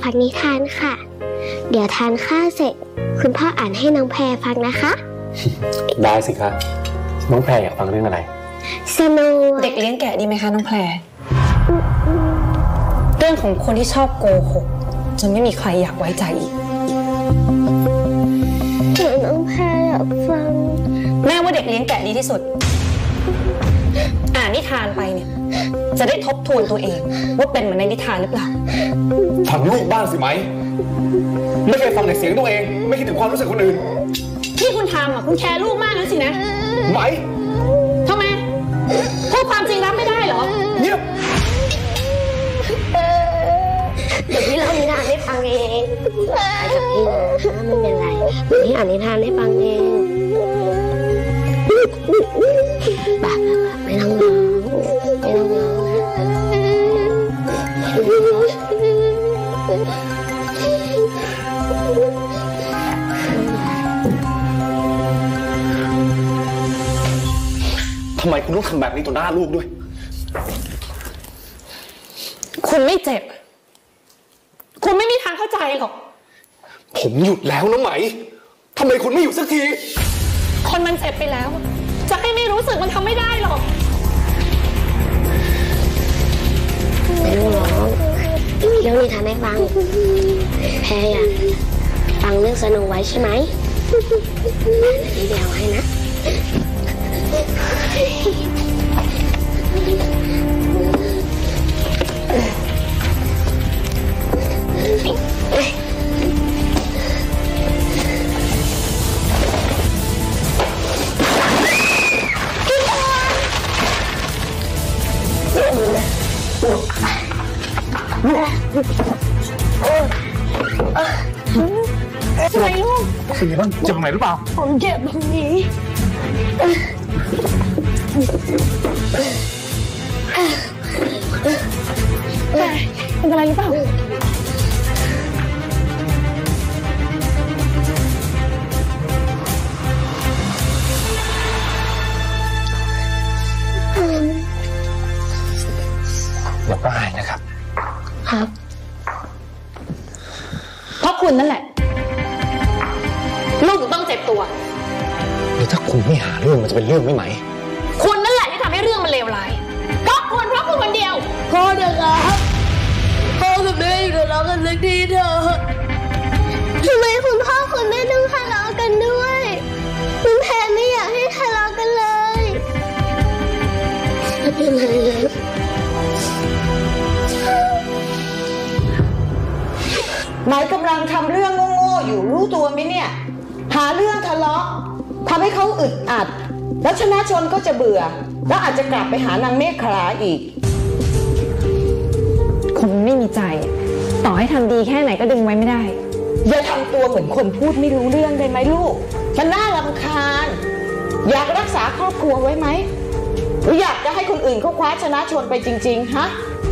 ฟังนิทานค่ะเดี๋ยวทานข้าวเสร็จคุณพ่ออ่านให้น้องแพรฟังนะคะได้สิคะน้องแพรอยากฟังเรื่องอะไรสโนว์เด็กเลี้ยงแกะดีไหมคะน้องแพรเรื่องของคนที่ชอบโกหกจนไม่มีใครอยากไว้ใจอีกน้องแพรอยากฟังแม่ว่าเด็กเลี้ยงแกะดีที่สุดอ่านนิทานไปเนี่ยจะได้ทบทวนตัวเองว่าเป็นเหมือนในนิทานหรือเปล่าฟังลูกบ้างสิไหมไม่เคยฟังแต่เสียงตัวเองไม่คิดถึงความรู้สึกคนอื่นที่คุณทำคุณแคร์ลูกมากนะสินะไหมทำไมพูดความจริงรับไม่ได้เหรอเงียบเดี๋ยวพี่เล่านิทานให้ฟังเองไปกับพี่นะไม่เป็นไรพี่อ่านนิทานให้ฟังเองแบบไม่ต้องร้องไม่ต้องร้องทำไมคุณต้องทำแบบนี้ต่อหน้าลูกด้วยคุณไม่เจ็บคุณไม่มีทางเข้าใจหรอกผมหยุดแล้วนะไหมทำไมคุณไม่หยุดสักทีคนมันเจ็บไปแล้วจะให้ไม่รู้สึกมันทำไม่ได้หรอกไม่ต้องร้องเรื่องนิทานให้ฟังแพรอยากฟังเรื่องสโนว์ไวท์ใช่ไหมพี่เดี๋ยวให้นะทำไมลูกเป็นไงบ้างเจ็บตรงไหนหรือเปล่าผมเจ็บตรงนี้เป็นอะไรหรือเปล่าอย่าป้ายนะครับครับเพราะคุณนั่นแหละลูกถึงต้องเจ็บตัวแล้วถ้าคุณไม่หาเรื่องมันจะเป็นเรื่องไม่ไหมคุณนั่นแหละที่ทำให้เรื่องมันเลวร้ายเพราะคุณคนเดียวพ่อเด็กครับพ่อกับแม่อยู่ทะเลาะกันสักทีเถอะทำไมคุณพ่อคุณแม่ต้องทะเลาะกันด้วยคุณแพรไม่อยากให้ทะเลาะกันเลยไม่เป็นไรหมายกำลังทำเรื่องโง่ๆอยู่รู้ตัวไหมเนี่ยหาเรื่องทะเลาะทำให้เขาอึดอัดแล้วชนะชนก็จะเบื่อแล้วอาจจะกลับไปหานางเมฆคลาอีกคุณไม่มีใจต่อให้ทำดีแค่ไหนก็ดึงไว้ไม่ได้อย่าทำตัวเหมือนคนพูดไม่รู้เรื่องได้ไหมลูกมันน่ารำคาญอยากรักษาครอบครัวไว้ไหมหรืออยากจะให้คนอื่นเขาคว้าชนะชนไปจริงๆฮะ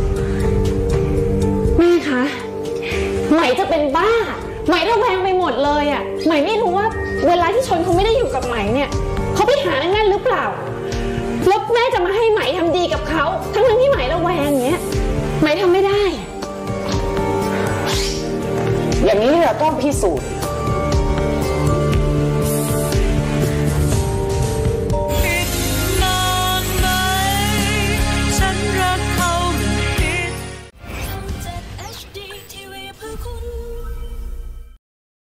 แม่คะไหมจะเป็นบ้าไหมระแวงไปหมดเลยอ่ะไหมไม่รู้ว่าเวลาที่ชนเขาไม่ได้อยู่กับไหมเนี่ยเขาไปหานั่นหรือเปล่าแล้วแม่จะมาให้ไหมทำดีกับเขาทั้งที่ไหมระแวงอย่างเงี้ยไหมทำไม่ได้อย่างนี้เราต้องพิสูจน์